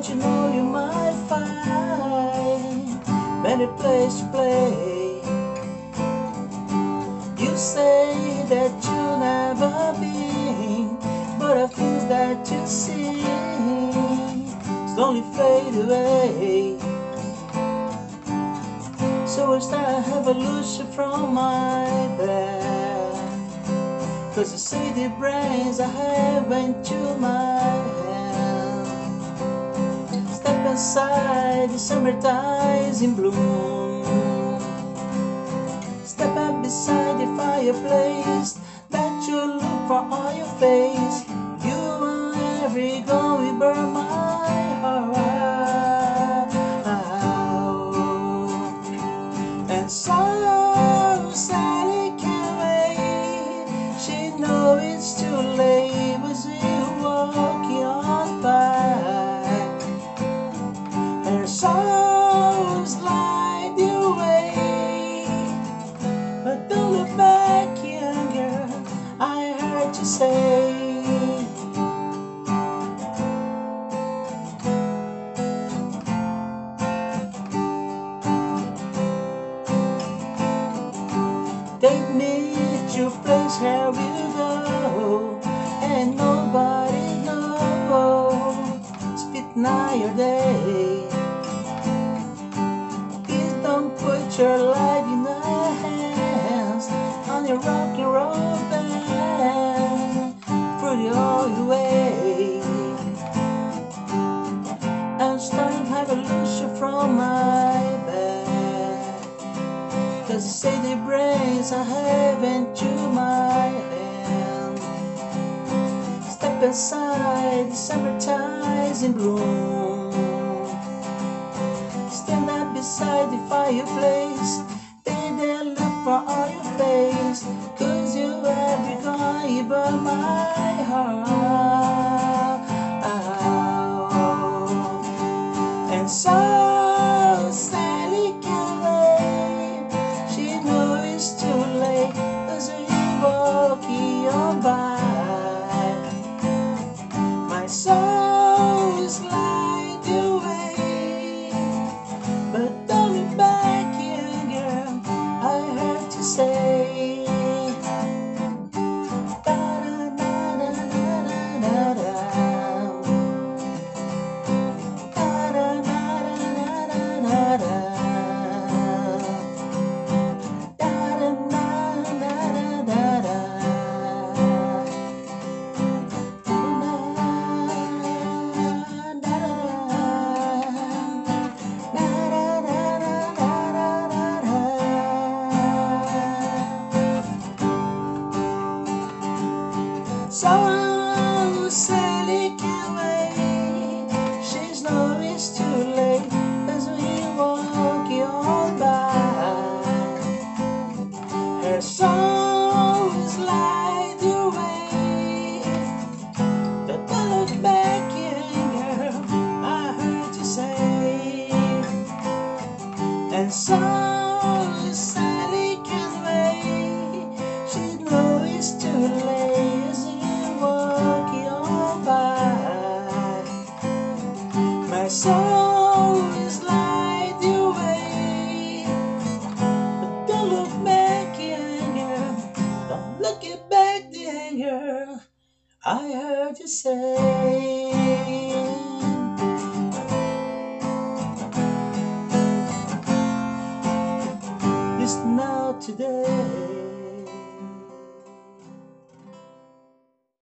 Don't you know you might find many places to play? You say that you've never been, but the things that you see slowly fade away. So it's time I evolution from my bed, 'cause the city brains I have into my hand. Step inside the summer ties in bloom. Step up beside the fireplace that you look for on your face. You are every glow, we burn my heart out. And so Sally can't wait. She knows it's too late, but she walking on by. Her songs light the way, but don't look back, young girl, I heard you say. Take me to a place where we'll go, and nobody knows. Spit night or day. Please don't put your life in our hands on your rock and roll band. Through the old way. I'm starting evolution from my bed, 'cause the city brains I have into my hand. Step inside the summer ties in bloom. Stand up beside the fireplace, they look for all your face, 'cause you have become even my heart. And so Sally can't wait. She knows it's too late, 'cause you're walking on by. My soul is light the way, but don't look back, young girl, I heard you say. So Sally can't wait. She's know it's too late, as we walk on by. Her song is light the way. Don't look back, young girl, I heard you say. And so Sally can't wait. She know it's too late, as you walking on by. My soul is light the way, but don't look back, young girl, don't look it back, young girl, I heard you say. Listen out today.